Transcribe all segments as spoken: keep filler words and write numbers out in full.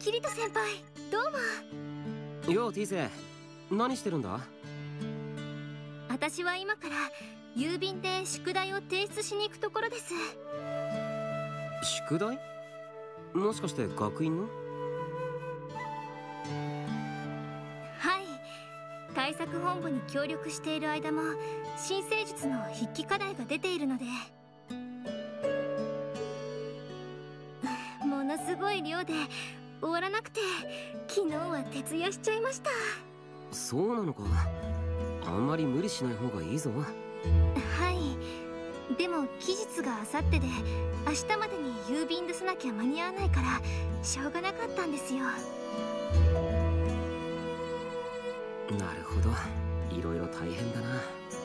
キリト先輩、どうも。 ようティーセ、何してるんだ？ 私は今から郵便で宿題を提出しに行くところです。 宿題？もしかして学院の？ はい、対策本部に協力している間も新生術の筆記課題が出ているので、ものすごい量で終わらなくて昨日は徹夜しちゃいました。 そうなのか。あんまり無理しない方がいいぞ。 はい、でも期日があさってで明日までに郵便出さなきゃ間に合わないからしょうがなかったんですよ。 なるほど、いろいろ大変だな。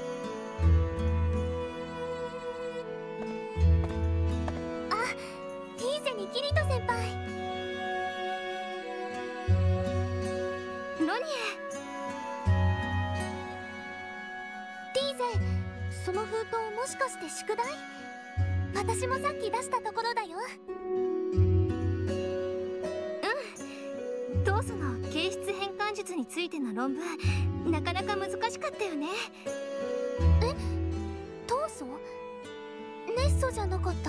あ、ティーゼにキリト先輩。ロニエ。ティーゼ、その封筒もしかして宿題？私もさっき出したところだよ。うん、酵素の形質変換術についての論文、なかなか難しかったよね。え、酵素？ネッソじゃなかった？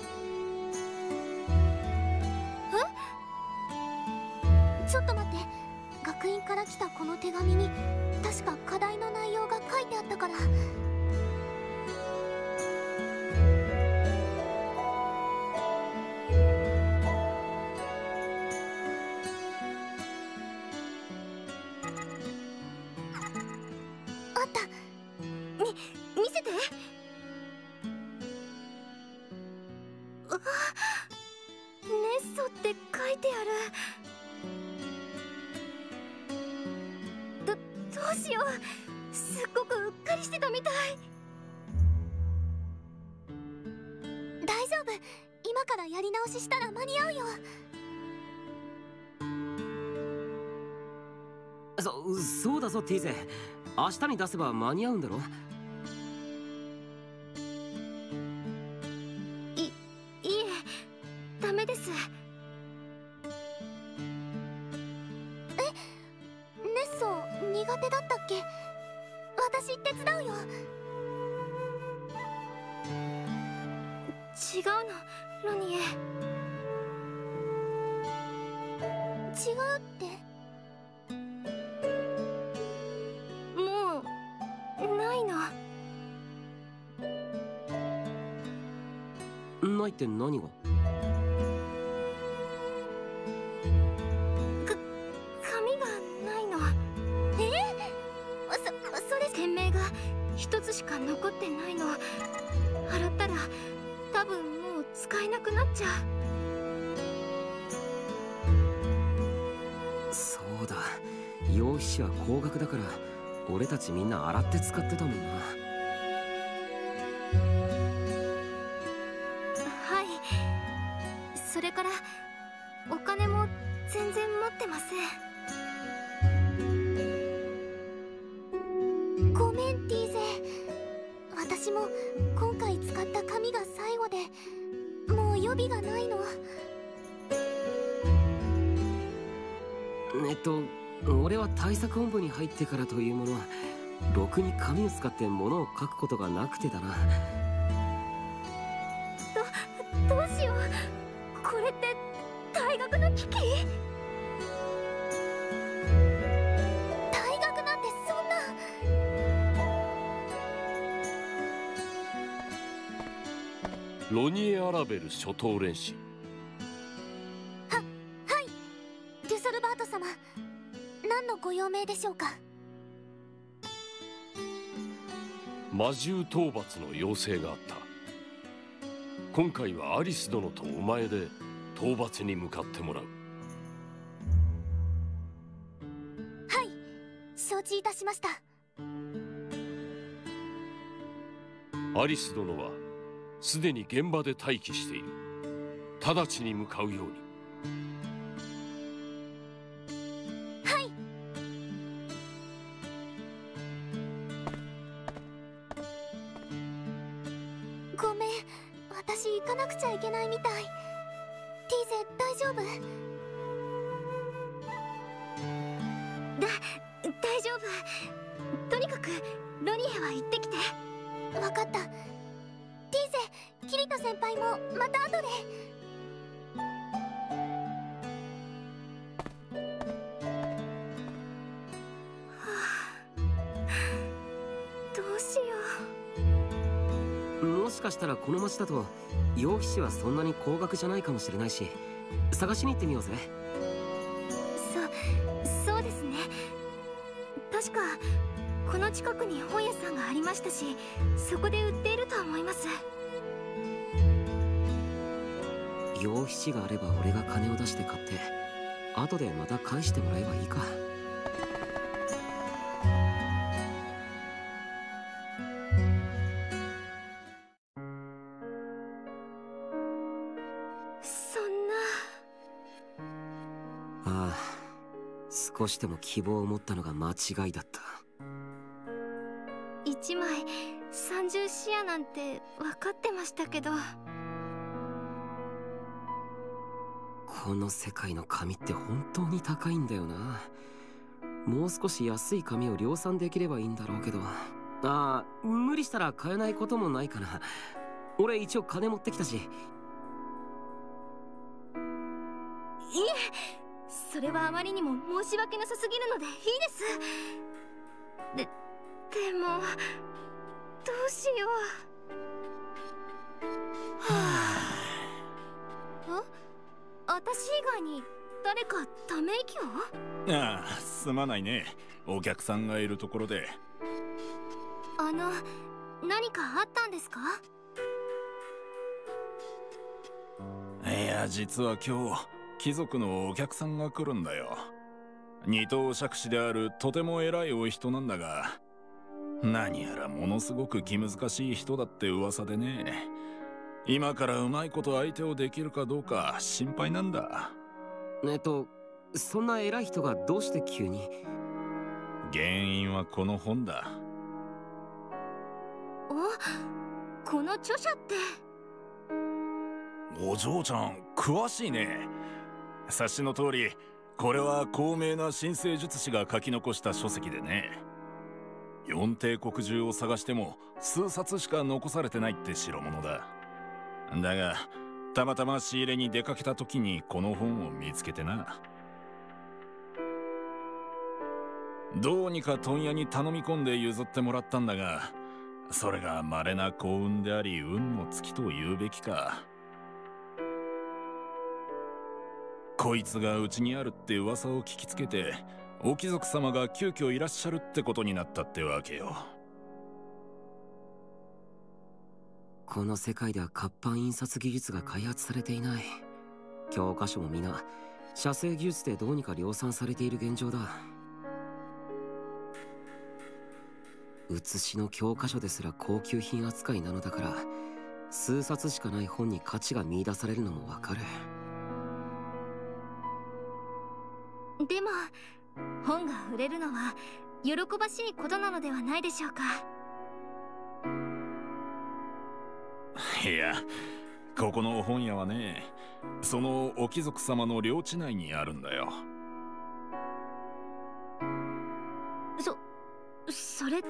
え？ちょっと待って、学院から来たこの手紙に確か課題の内容が書いてあったから。あった。み、見せて。うわ、ネッソって書いてある。ど、どうしよう。すっごくうっかりしてたみたい。大丈夫。今からやり直ししたら間に合うよ。 そ、そうだぞティーゼ、明日に出せば間に合うんだろ？ い、いえ、ダメです。え、ネッソ苦手だったっけ？私手伝うよ。違うの、ロニエ。違うって？もうないの。 ないって何が？ か、紙がないの。え？そ、それ店名が一つしか残ってないの。洗ったら多分もう使えなくなっちゃう。そうだ、用皮紙は高額だから俺たちみんな洗って使ってたもんな。 はい。それからお金も全然持ってません。ごめんティーゼ、私も今回使った紙が最後でもう予備がないの。 えっと俺は対策本部に入ってからというものはろくに紙を使って物を書くことがなくてだな。 ど、どうしよう。これって退学の危機？退学なんてそんな。 ロニエ・アラベル初等練習。 は、はい。デュソルバート様、何のご用命でしょうか？ 魔獣討伐の要請があった。今回はアリス殿とお前で討伐に向かってもらう。 はい、承知いたしました。 アリス殿はすでに現場で待機している。直ちに向かうように。 はい。ごめん、私行かなくちゃいけないみたい。ティーゼ、大丈夫？ くロニエは行ってきて。わかった。ティーゼ、キリト先輩もまた後で。 もしかしたらこの町だと楊飛氏はそんなに高額じゃないかもしれないし、探しに行ってみようぜ。 そそうですね。確かこの近くに本屋さんがありましたし、そこで売っていると思います。 楊飛氏があれば俺が金を出して買って後でまた返してもらえばいいか。少しでも希望を持ったのが間違いだった。 いちまいさんじゅうシアなんて分かってましたけど。 この世界の紙って本当に高いんだよな。もう少し安い紙を量産できればいいんだろうけど。ああ、無理したら買えないこともないかな。俺一応金持ってきたし。いえ、それはあまりにも申し訳なさすぎるのでいいです。で、でもどうしよう。はあ。あ、私以外に誰かため息を？ ああ、すまないね。お客さんがいるところで。 あの、何かあったんですか？ いや、実は今日貴族のお客さんが来るんだよ。二等爵士であるとても偉いお人なんだが、何やらものすごく気難しい人だって噂でね。今からうまいこと相手をできるかどうか心配なんだ。 えっとそんな偉い人がどうして急に？ 原因はこの本だ。 お、この著者って。 お嬢ちゃん詳しいね。察しの通り、これは高名な新生術師が書き残した書籍でね。四帝国中を探しても数冊しか残されてないって代物だ。だがたまたま仕入れに出かけた時にこの本を見つけてな。どうにか問屋に頼み込んで譲ってもらったんだが、それが稀な幸運であり運の尽きと言うべきか。こいつがうちにあるって噂を聞きつけて、お貴族様が急遽いらっしゃるってことになったってわけよ。 この世界では活版印刷技術が開発されていない。教科書も皆写生技術でどうにか量産されている現状だ。写しの教科書ですら高級品扱いなのだから、数冊しかない本に価値が見出されるのもわかる。 でも本が売れるのは喜ばしいことなのではないでしょうか。 いや、ここの本屋はね、そのお貴族様の領地内にあるんだよ。 そそれって。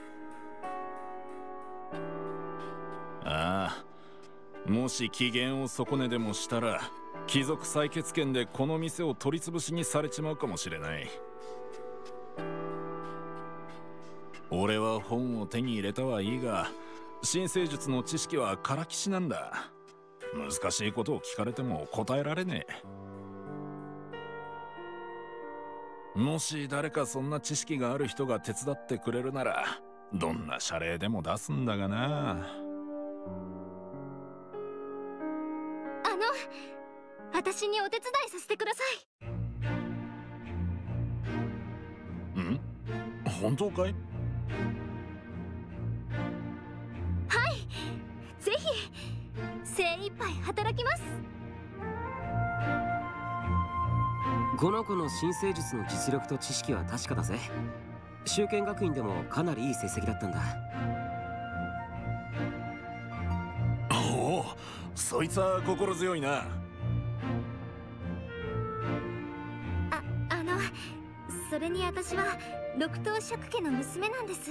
ああ、もし機嫌を損ねでもしたら貴族採血権でこの店を取り潰しにされちまうかもしれない。俺は本を手に入れたはいいが、新生術の知識はからきしなんだ。難しいことを聞かれても答えられねえ。もし誰かそんな知識がある人が手伝ってくれるなら、どんな謝礼でも出すんだがな。 あの、私にお手伝いさせてください。 ん？本当かい？ はい、ぜひ精一杯働きます。 この子の新生術の実力と知識は確かだぜ。修験学院でもかなりいい成績だったんだ。 おお、そいつは心強いな。 あ、あの、それに私は六等爵家の娘なんです。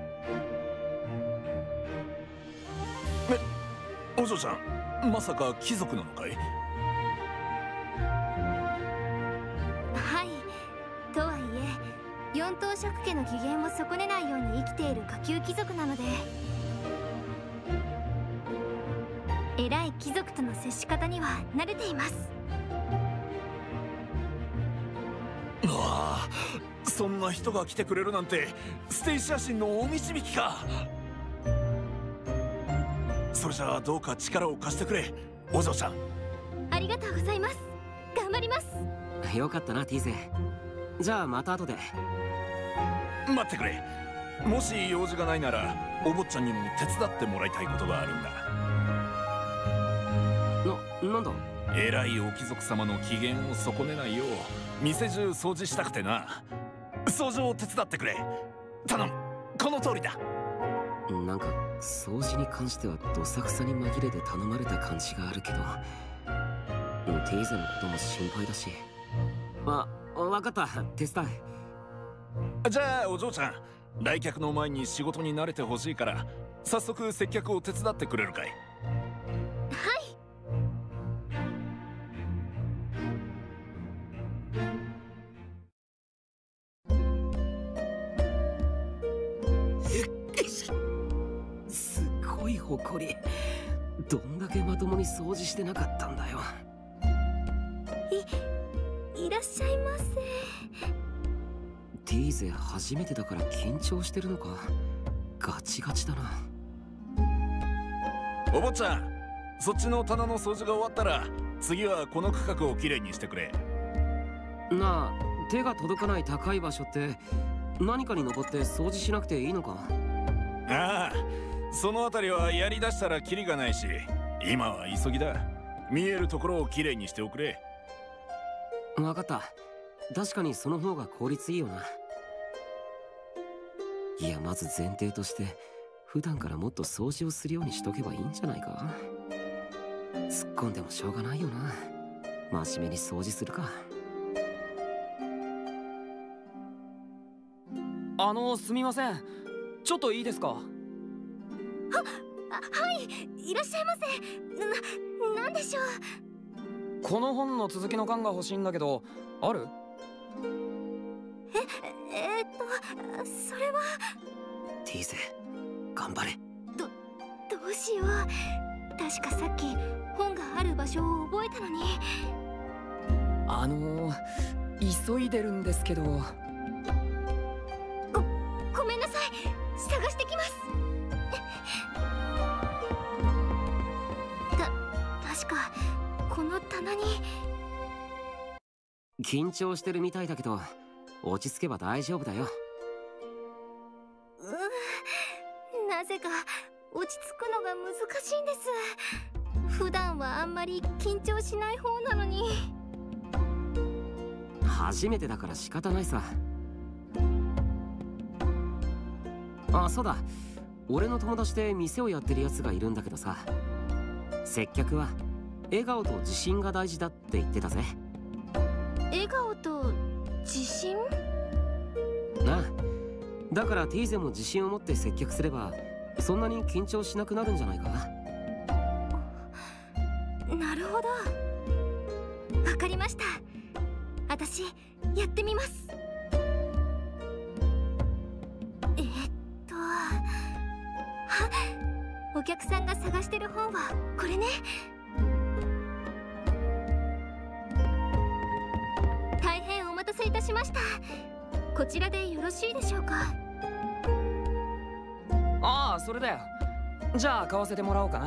え、お嬢ちゃん、まさか貴族なのかい？ はい。とはいえ四等爵家の機嫌を損ねないように生きている下級貴族なので、偉い貴族との接し方には慣れています。 うわあ、そんな人が来てくれるなんてステイシア神のお導きか。それじゃあどうか力を貸してくれ、お嬢ちゃん。 ありがとうございます。頑張ります。 よかったなティーゼ。じゃあまた後で。 待ってくれ。もし用事がないならお坊ちゃんにも手伝ってもらいたいことがあるんだ。 な、なんだ？ 偉いお貴族様の機嫌を損ねないよう店中掃除したくてな。掃除を手伝ってくれ。頼む、この通りだ。 なんか掃除に関してはどさくさに紛れて頼まれた感じがあるけど、ティーゼのことも心配だし。あ、わかった、手伝う。じゃあお嬢ちゃん、来客の前に仕事に慣れてほしいから早速接客を手伝ってくれるかい？ ほこり、どんだけまともに掃除してなかったんだよ。 い、いらっしゃいませ。 ティーゼ初めてだから緊張してるのか。ガチガチだな。 お坊ちゃん、そっちの棚の掃除が終わったら次はこの区画をきれいにしてくれ。 なあ、手が届かない高い場所って何かに登って掃除しなくていいのか？ ああ、そのあたりはやりだしたらキリがないし、今は急ぎだ。見えるところをきれいにしておくれ。 分かった。確かにその方が効率いいよな。いや、まず前提として普段からもっと掃除をするようにしとけばいいんじゃないか。突っ込んでもしょうがないよな。真面目に掃除するか。 あの、すみません、ちょっといいですか？ は、はい、いらっしゃいませ。な、なんでしょう？ この本の続きの巻が欲しいんだけど、ある？ え、えー、っと、それは。 ティーゼ、頑張れ。 ど、どうしよう。確かさっき本がある場所を覚えたのに。 あのー、急いでるんですけど。 ご、ごめんなさい。探してきます。た、確かこの棚に。 緊張してるみたいだけど落ち着けば大丈夫だよ。 うーん、なぜか落ち着くのが難しいんです。普段はあんまり緊張しない方なのに。 初めてだから仕方ないさ。あ、そうだ、俺の友達で店をやってるやつがいるんだけどさ、接客は笑顔と自信が大事だって言ってたぜ。 笑顔と自信？ なあ、だからティーゼも自信を持って接客すればそんなに緊張しなくなるんじゃないか。 なるほど、わかりました。私やってみます。えー、っとは、お客さんが探してる本はこれね。大変お待たせいたしました。こちらでよろしいでしょうか？ ああ、それだよ。じゃあ買わせてもらおうかな。はい、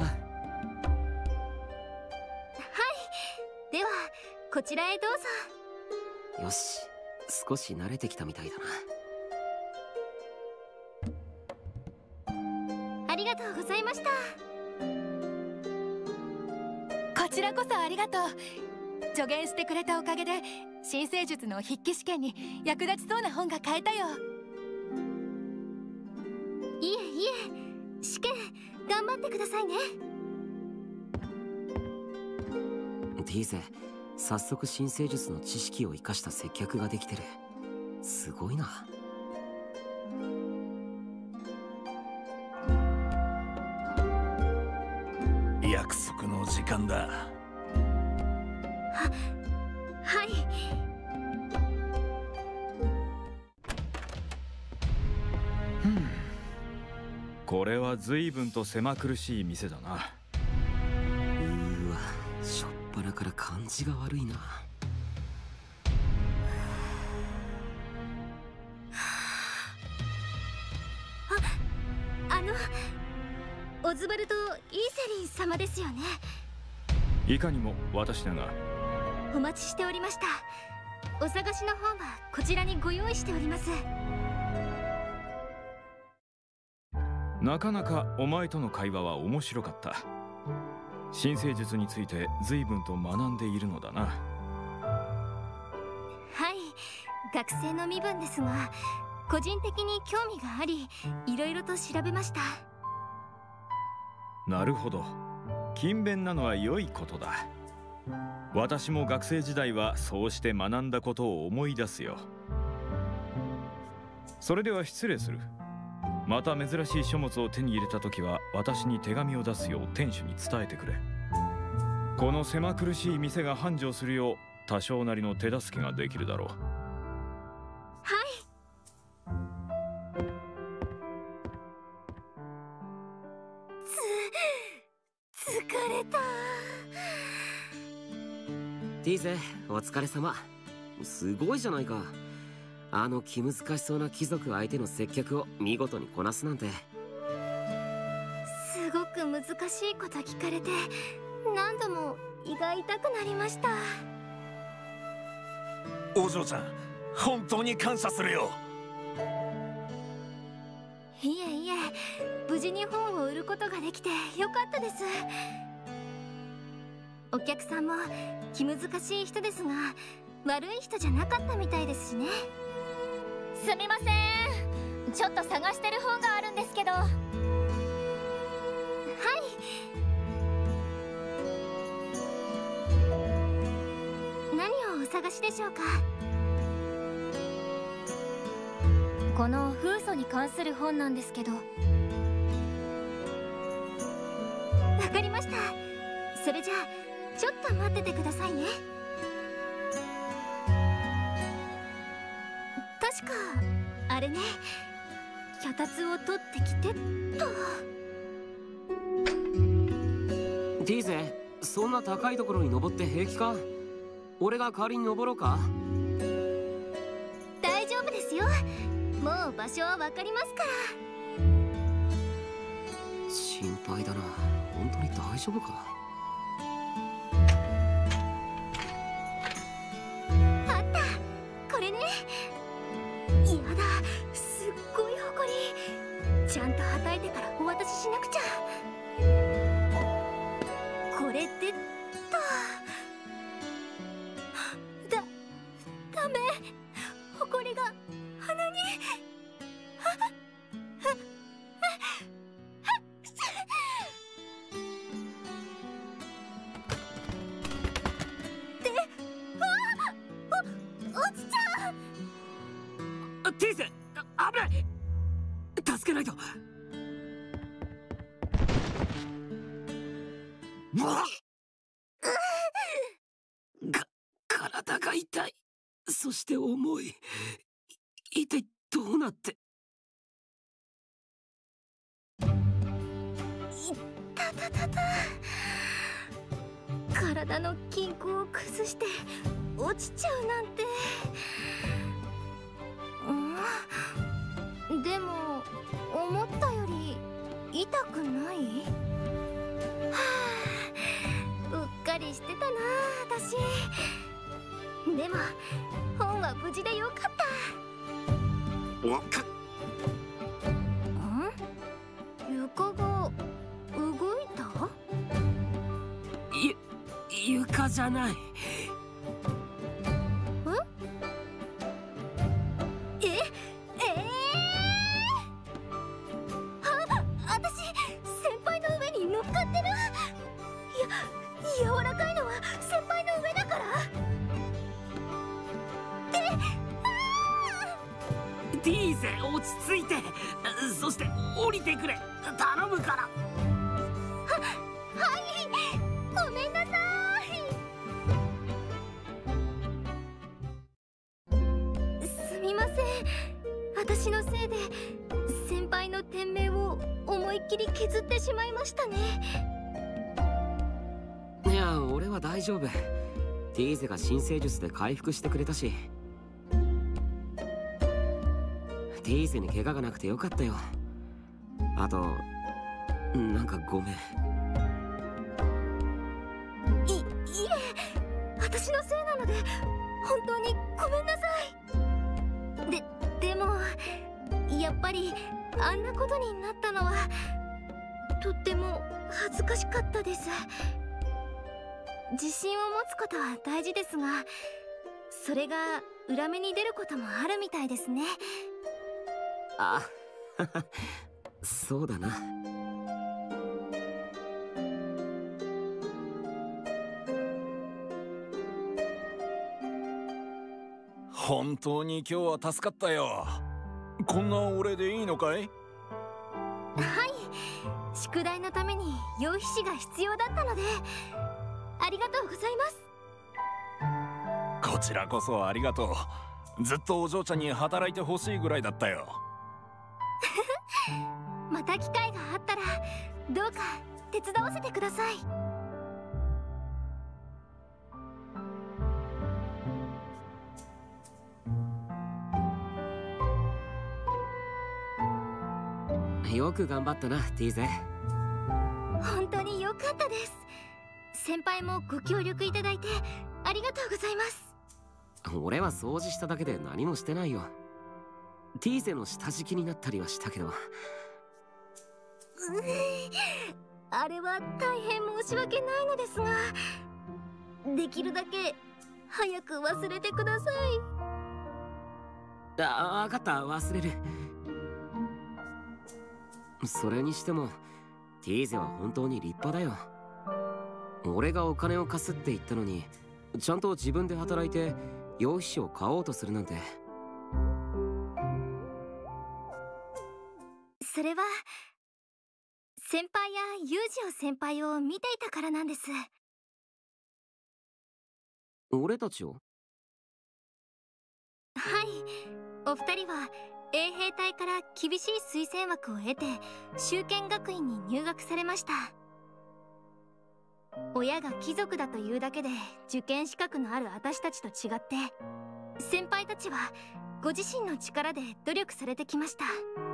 ではこちらへどうぞ。 よし、少し慣れてきたみたいだな。ありがとうございました。 こちらこそありがとう。助言してくれたおかげで新生術の筆記試験に役立ちそうな本が買えたよ。 いえいえ、試験頑張ってくださいね。 ティーゼ、早速新生術の知識を生かした接客ができてる。すごいな。 間だ。は、 はい。 これは随分と狭苦しい店だな。 うーわ、しょっぱなから感じが悪いな。 あ、あのオズバルド・イーセリン様ですよね。 いかにも私だが。 お待ちしておりました。お探しの方はこちらにご用意しております。 なかなかお前との会話は面白かった。新生術について随分と学んでいるのだな。 はい、学生の身分ですが、個人的に興味があり、いろいろと調べました。 なるほど。勤勉なのは良いことだ。私も学生時代はそうして学んだことを思い出すよ。それでは失礼する。また珍しい書物を手に入れた時は私に手紙を出すよう店主に伝えてくれ。この狭苦しい店が繁盛するよう多少なりの手助けができるだろう。 はい。つ疲れた。 ティーゼ、お疲れ様。すごいじゃないか。あの気難しそうな貴族相手の接客を見事にこなすなんて。 すごく難しいこと聞かれて何度も胃が痛くなりました。 お嬢ちゃん、本当に感謝するよ。 いえいえ、無事に本を売ることができてよかったです。お客さんも気難しい人ですが悪い人じゃなかったみたいですしね。 すみません、ちょっと探してる本があるんですけど。はい。 何をお探しでしょうか。 この風素に関する本なんですけど。 わかりました。それじゃあちょっと待っててくださいね。確かあれね、脚立を取ってきてっと。 ティーゼ、そんな高いところに登って平気か？俺が代わりに登ろうか？ 大丈夫ですよ。もう場所はわかりますから。 心配だな。本当に大丈夫か？ あった、これね。やだ、すっごいほこり。ちゃんとはたいてからお渡ししなくちゃ。これでっと。だ、ダメ。ほこりが鼻に。で、ああ、お、落ちちゃう。 ティーゼ、危ない。助けないと。か、体が痛い。そして重い。一体どうなって。 いたたたた。体の均衡を崩して落ちちゃうなんて。うん、でも思ったより痛くない？はあ、うっかりしてたな私。でも本は無事でよかった。 わかっ。 ん？床が動いた？ ゆ、床じゃない。 え？ええー、あ、私先輩の上に乗っかってる。いや、柔らかいのは先輩の上だから。 ティーゼ、落ち着いて。そして降りてくれ。頼むから。 は、はい、ごめん。 私のせいで先輩の天命を思いっきり削ってしまいましたね。 いや、俺は大丈夫。ティーゼが新生術で回復してくれたし。ティーゼに怪我がなくてよかったよ。あとなんかごめん。 いいえ、私のせいなので本当にごめんなさい。ででもやっぱりあんなことになったのはとっても恥ずかしかったです。自信を持つことは大事ですが、それが裏目に出ることもあるみたいですね。 あそうだな。 本当に今日は助かったよ。こんな俺でいいのかい？ はい、宿題のために用皮紙が必要だったのでありがとうございます。 こちらこそありがとう。ずっとお嬢ちゃんに働いてほしいぐらいだったよ。 また機会があったらどうか手伝わせてください。 よく頑張ったな、ティーゼ。 本当に良かったです。先輩もご協力いただいてありがとうございます。 俺は掃除しただけで何もしてないよ。ティーゼの下敷きになったりはしたけど。 あれは大変申し訳ないのですが、できるだけ早く忘れてください。 あ、分かった、忘れる。それにしてもティーゼは本当に立派だよ。俺がお金を貸すって言ったのにちゃんと自分で働いて用皮紙を買おうとするなんて。 それは先輩やユージオ先輩を見ていたからなんです。 俺たちを？ はい、お二人は衛兵隊から厳しい推薦枠を得て修験学院に入学されました。親が貴族だというだけで受験資格のある私たちと違って、先輩たちはご自身の力で努力されてきました。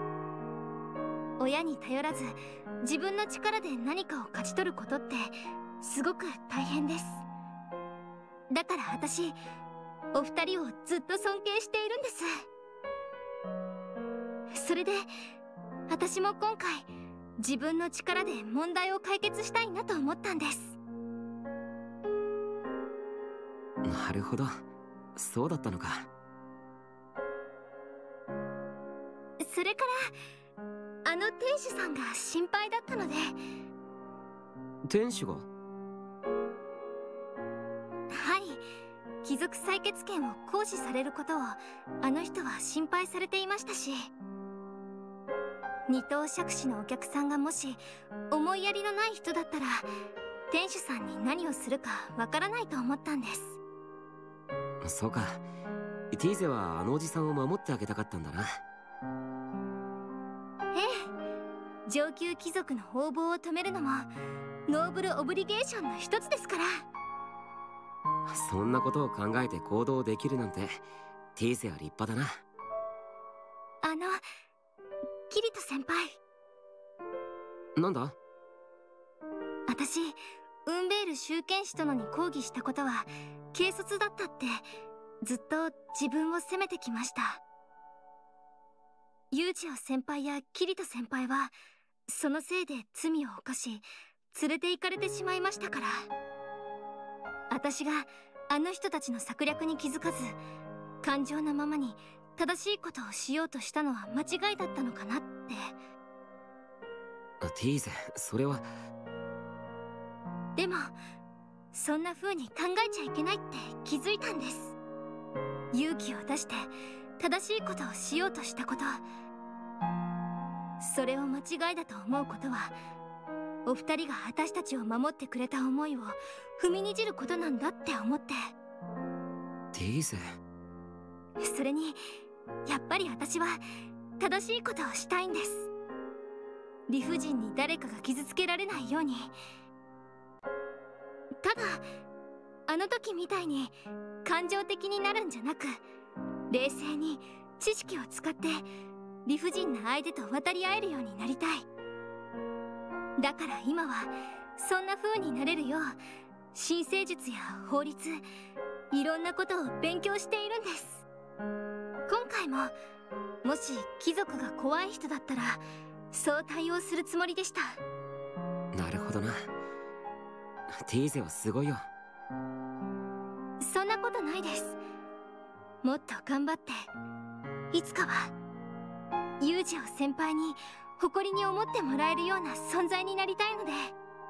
親に頼らず自分の力で何かを勝ち取ることってすごく大変です。だから私、お二人をずっと尊敬しているんです。それで私も今回自分の力で問題を解決したいなと思ったんです。 なるほど、そうだったのか。 それからあの店主さんが心配だったので。 店主が？ はい、貴族採血権を行使されることをあの人は心配されていましたし、二等杓子のお客さんがもし思いやりのない人だったら店主さんに何をするかわからないと思ったんです。 そうか、ティーゼはあのおじさんを守ってあげたかったんだな。 ええ、上級貴族の横暴を止めるのもノーブルオブリゲーションの一つですから。 そんなことを考えて行動できるなんてティーゼは立派だな。 あのキリト先輩。 なんだ？ 私、ウンベール集権使殿に抗議したことは軽率だったってずっと自分を責めてきました。ユージオ先輩やキリト先輩はそのせいで罪を犯し連れて行かれてしまいましたから、私があの人たちの策略に気づかず感情のままに正しいことをしようとしたのは間違いだったのかなって。 ティーゼ、それは。 でもそんな風に考えちゃいけないって気づいたんです。勇気を出して正しいことをしようとしたこと、それを間違いだと思うことはお二人が私たちを守ってくれた思いを踏みにじることなんだって思って。 ティーゼ。 それにやっぱり私は正しいことをしたいんです。理不尽に誰かが傷つけられないように。ただあの時みたいに感情的になるんじゃなく、冷静に知識を使って理不尽な相手と渡り合えるようになりたい。だから今はそんな風になれるよう神聖術や法律、いろんなことを勉強しているんです。今回ももし貴族が怖い人だったらそう対応するつもりでした。 なるほどな。ティーゼはすごいよ。 そんなことないです。もっと頑張っていつかはユージを先輩に誇りに思ってもらえるような存在になりたいので。あ、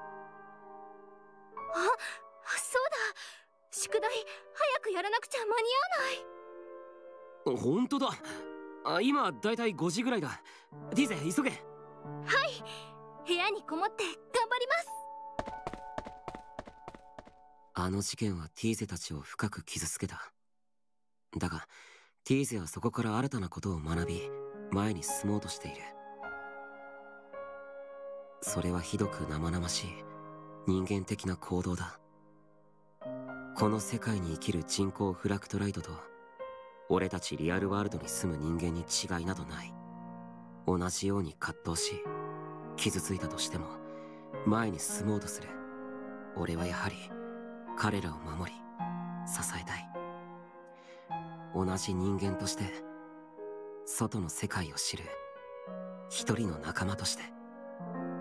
そうだ、宿題早くやらなくちゃ間に合わない。 本当だ。あ、今だいたいごじぐらいだ。ティーゼ急げ。 はい、部屋にこもって頑張ります。 あの事件はティーゼたちを深く傷つけた。だがティーゼはそこから新たなことを学び前に進もうとしている。それはひどく生々しい人間的な行動だ。この世界に生きる人工フラクトライトと俺たちリアルワールドに住む人間に違いなどない。同じように葛藤し傷ついたとしても前に進もうとする。俺はやはり彼らを守り支えたい。同じ人間として外の世界を知る一人の仲間として。